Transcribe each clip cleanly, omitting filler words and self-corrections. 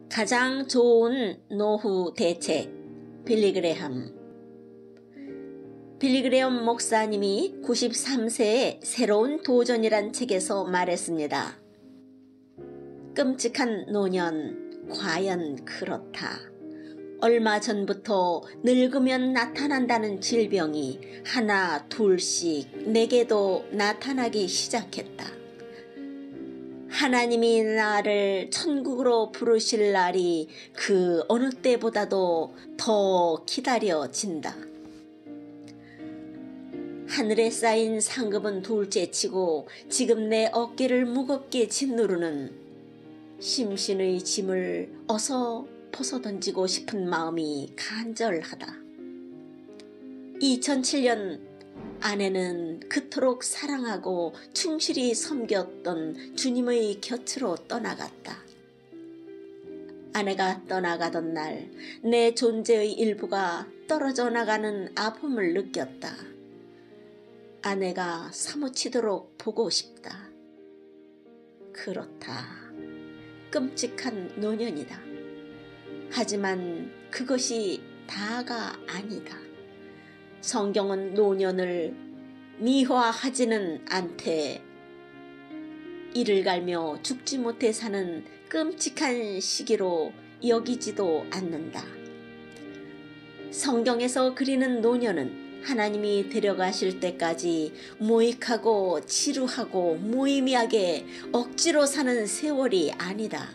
가장 좋은 노후 대책. 빌리그레함. 빌리그레엄 목사님이 93세에 새로운 도전이란 책에서 말했습니다. 끔찍한 노년, 과연 그렇다. 얼마 전부터 늙으면 나타난다는 질병이 하나 둘씩 내게도 나타나기 시작했다. 하나님이 나를 천국으로 부르실 날이 그 어느 때보다도 더 기다려진다. 하늘에 쌓인 상급은 둘째치고 지금 내 어깨를 무겁게 짓누르는 심신의 짐을 어서 벗어던지고 싶은 마음이 간절하다. 2007년 아내는 그토록 사랑하고 충실히 섬겼던 주님의 곁으로 떠나갔다. 아내가 떠나가던 날 내 존재의 일부가 떨어져 나가는 아픔을 느꼈다. 아내가 사무치도록 보고 싶다. 그렇다. 끔찍한 노년이다. 하지만 그것이 다가 아니다. 성경은 노년을 미화하지는 않되 이를 갈며 죽지 못해 사는 끔찍한 시기로 여기지도 않는다. 성경에서 그리는 노년은 하나님이 데려가실 때까지 무익하고 지루하고 무의미하게 억지로 사는 세월이 아니다.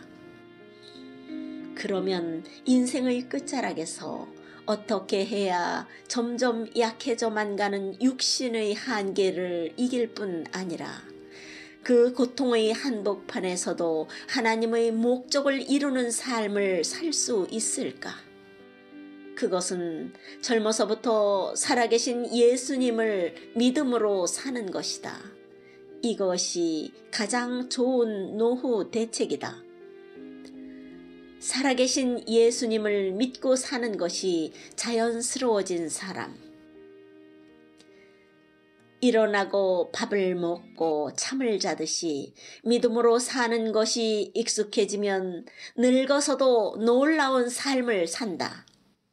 그러면 인생의 끝자락에서 어떻게 해야 점점 약해져만 가는 육신의 한계를 이길 뿐 아니라 그 고통의 한복판에서도 하나님의 목적을 이루는 삶을 살 수 있을까? 그것은 젊어서부터 살아계신 예수님을 믿음으로 사는 것이다. 이것이 가장 좋은 노후 대책이다. 살아계신 예수님을 믿고 사는 것이 자연스러워진 사람. 일어나고 밥을 먹고 잠을 자듯이 믿음으로 사는 것이 익숙해지면 늙어서도 놀라운 삶을 산다.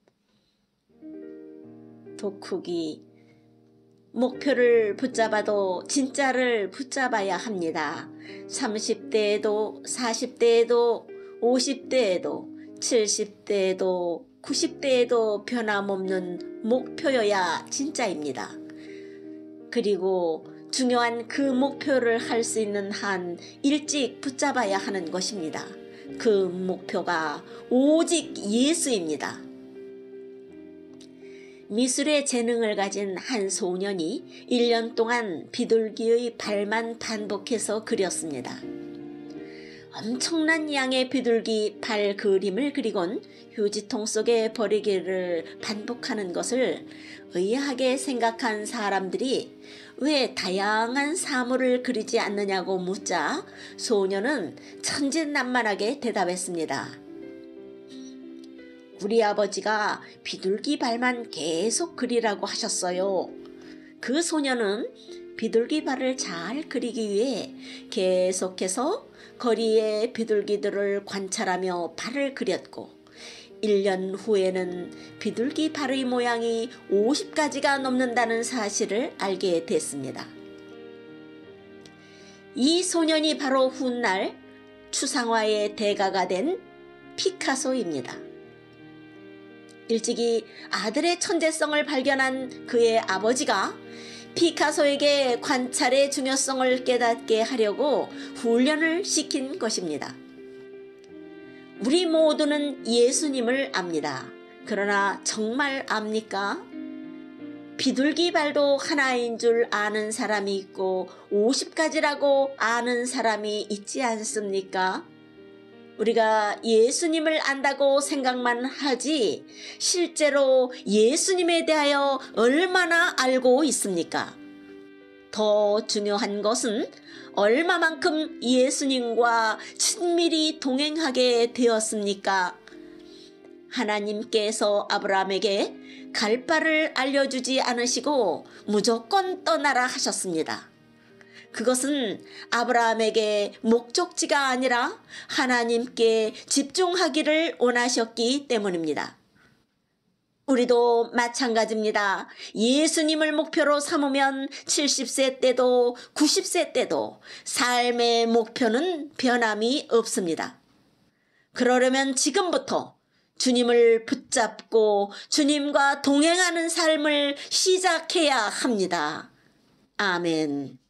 독후기. 목표를 붙잡아도 진짜를 붙잡아야 합니다. 30대에도 40대에도 50대에도 70대에도 90대에도 변함없는 목표여야 진짜입니다. 그리고 중요한 그 목표를 할 수 있는 한 일찍 붙잡아야 하는 것입니다. 그 목표가 오직 예수입니다. 미술의 재능을 가진 한 소년이 1년 동안 비둘기의 발만 반복해서 그렸습니다. 엄청난 양의 비둘기 발 그림을 그리곤 휴지통 속에 버리기를 반복하는 것을 의아하게 생각한 사람들이 왜 다양한 사물을 그리지 않느냐고 묻자 소년은 천진난만하게 대답했습니다. 우리 아버지가 비둘기 발만 계속 그리라고 하셨어요. 그 소년은 비둘기 발을 잘 그리기 위해 계속해서 거리의 비둘기들을 관찰하며 발을 그렸고 1년 후에는 비둘기 발의 모양이 50가지가 넘는다는 사실을 알게 됐습니다. 이 소년이 바로 훗날 추상화의 대가가 된 피카소입니다. 일찍이 아들의 천재성을 발견한 그의 아버지가 피카소에게 관찰의 중요성을 깨닫게 하려고 훈련을 시킨 것입니다. 우리 모두는 예수님을 압니다. 그러나 정말 압니까? 비둘기 발도 하나인 줄 아는 사람이 있고 50가지라고 아는 사람이 있지 않습니까? 우리가 예수님을 안다고 생각만 하지 실제로 예수님에 대하여 얼마나 알고 있습니까? 더 중요한 것은 얼마만큼 예수님과 친밀히 동행하게 되었습니까? 하나님께서 아브라함에게 갈 바를 알려주지 않으시고 무조건 떠나라 하셨습니다. 그것은 아브라함에게 목적지가 아니라 하나님께 집중하기를 원하셨기 때문입니다. 우리도 마찬가지입니다. 예수님을 목표로 삼으면 70세 때도 90세 때도 삶의 목표는 변함이 없습니다. 그러려면 지금부터 주님을 붙잡고 주님과 동행하는 삶을 시작해야 합니다. 아멘.